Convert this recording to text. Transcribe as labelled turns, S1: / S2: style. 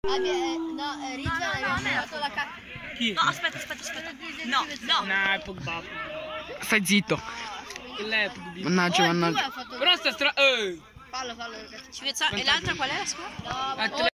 S1: No, Rizzo aveva fatto la cacca.
S2: Chi?
S3: No, aspetta. No.
S2: No, è Pogba.
S4: Stai zitto.
S2: Lei è Pogba.
S4: Mannaggia.
S2: Però sta
S1: Fallo, ragazzi.
S3: E l'altra qual è la squadra?
S1: No,